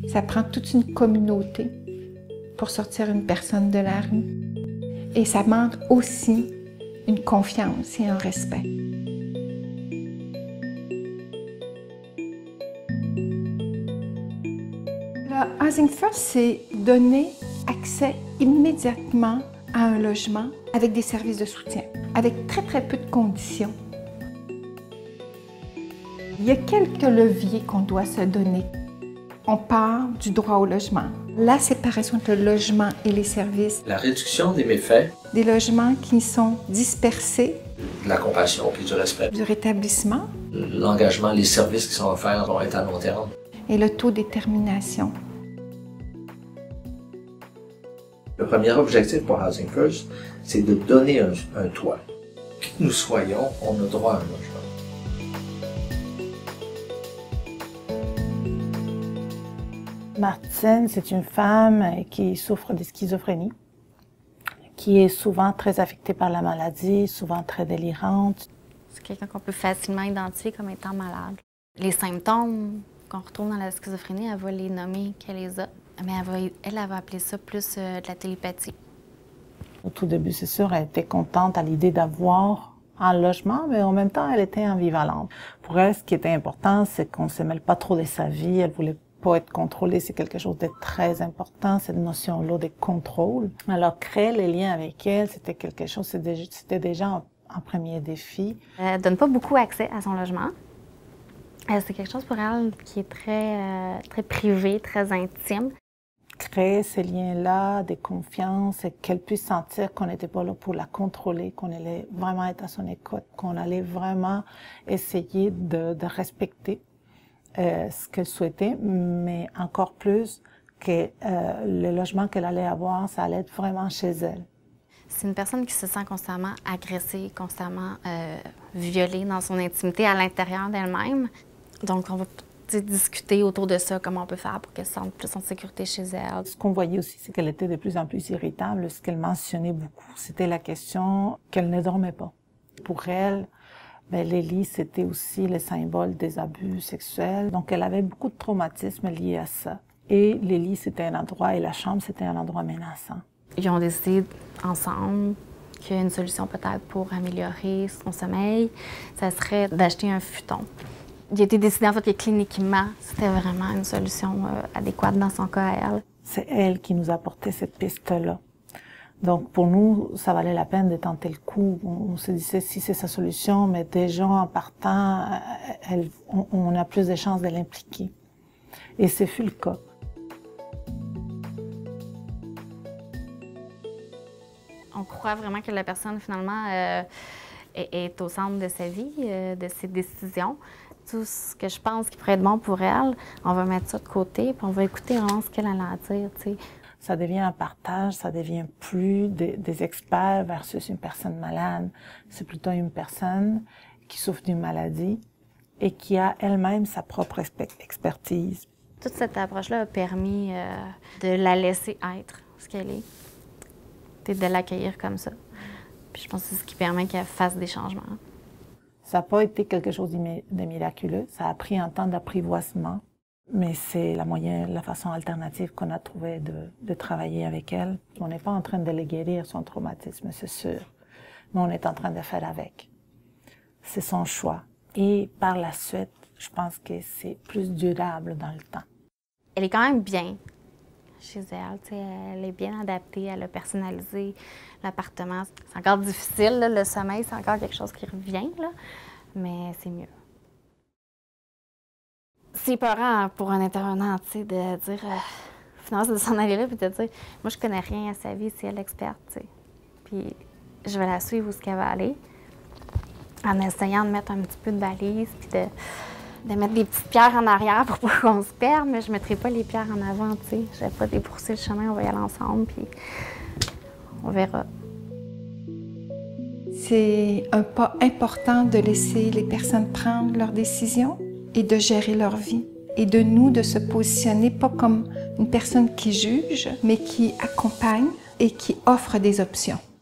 Ça prend toute une communauté pour sortir une personne de la rue. Et ça demande aussi une confiance et un respect. Le Housing First, c'est donner accès immédiatement à un logement avec des services de soutien, avec très peu de conditions. Il y a quelques leviers qu'on doit se donner. On part du droit au logement, la séparation entre le logement et les services, la réduction des méfaits, des logements qui sont dispersés, de la compassion puis du respect, du rétablissement, l'engagement, les services qui sont offerts vont être à long terme. Et le taux de détermination. Le premier objectif pour Housing First, c'est de donner un toit. Qui que nous soyons, on a droit à un logement. Martine, c'est une femme qui souffre de schizophrénie, qui est souvent très affectée par la maladie, souvent très délirante. C'est quelqu'un qu'on peut facilement identifier comme étant malade. Les symptômes qu'on retrouve dans la schizophrénie, elle va les nommer qu'elle les a, mais elle va appeler ça plus de la télépathie. Au tout début, c'est sûr, elle était contente à l'idée d'avoir un logement, mais en même temps, elle était ambivalente. Pour elle, ce qui était important, c'est qu'on ne se mêle pas trop de sa vie. Elle voulait pas être contrôlée, c'est quelque chose de très important, cette notion-là de contrôle. Alors, créer les liens avec elle, c'était quelque chose, c'était déjà un premier défi. Elle donne pas beaucoup accès à son logement. C'est quelque chose pour elle qui est très privé, très intime. Créer ces liens-là de confiance et qu'elle puisse sentir qu'on n'était pas là pour la contrôler, qu'on allait vraiment être à son écoute, qu'on allait vraiment essayer de respecter ce qu'elle souhaitait, mais encore plus que le logement qu'elle allait avoir, ça allait être vraiment chez elle. C'est une personne qui se sent constamment agressée, constamment violée dans son intimité à l'intérieur d'elle-même. Donc, on va discuter autour de ça, comment on peut faire pour qu'elle se sente plus en sécurité chez elle. Ce qu'on voyait aussi, c'est qu'elle était de plus en plus irritable. Ce qu'elle mentionnait beaucoup, c'était la question qu'elle ne dormait pas. Pour elle, les lits, c'était aussi le symbole des abus sexuels. Donc, elle avait beaucoup de traumatismes liés à ça. Et les lits, c'était un endroit, et la chambre, c'était un endroit menaçant. Ils ont décidé ensemble qu'il y a une solution peut-être pour améliorer son sommeil, ça serait d'acheter un futon. Il a été décidé en fait que cliniquement, c'était vraiment une solution adéquate dans son cas à elle. C'est elle qui nous apportait cette piste-là. Donc, pour nous, ça valait la peine de tenter le coup. On se disait, si c'est sa solution, mais déjà, en partant, on a plus de chances de l'impliquer. Et ce fut le cas. On croit vraiment que la personne, finalement, est au centre de sa vie, de ses décisions. Tout ce que je pense qui pourrait être bon pour elle, on va mettre ça de côté, puis on va écouter vraiment ce qu'elle a à dire, tu sais. Ça devient un partage, ça devient plus des experts versus une personne malade. C'est plutôt une personne qui souffre d'une maladie et qui a elle-même sa propre expertise. Toute cette approche-là a permis de la laisser être ce qu'elle est, et de l'accueillir comme ça. Puis je pense que c'est ce qui permet qu'elle fasse des changements. Ça n'a pas été quelque chose de miraculeux, ça a pris un temps d'apprivoisement. Mais c'est la façon alternative qu'on a trouvé de travailler avec elle. On n'est pas en train de le guérir, son traumatisme, c'est sûr. Mais on est en train de faire avec. C'est son choix. Et par la suite, je pense que c'est plus durable dans le temps. Elle est quand même bien chez elle. T'sais, elle est bien adaptée, elle a personnalisé l'appartement. C'est encore difficile, là, le sommeil, c'est encore quelque chose qui revient, là, mais c'est mieux. C'est peurant pour un intervenant, tu sais, de dire, finalement, c'est de s'en aller là, puis de dire, moi, je connais rien à sa vie, c'est elle l'experte, tu sais. Puis, je vais la suivre où ce qu'elle va aller, en essayant de mettre un petit peu de balise, puis de mettre des petites pierres en arrière pour pas qu'on se perde, mais je ne mettrai pas les pierres en avant, tu sais. Je vais pas débrousser le chemin, on va y aller ensemble, puis on verra. C'est un pas important de laisser les personnes prendre leurs décisions et de gérer leur vie. Et de nous, de se positionner pas comme une personne qui juge, mais qui accompagne et qui offre des options.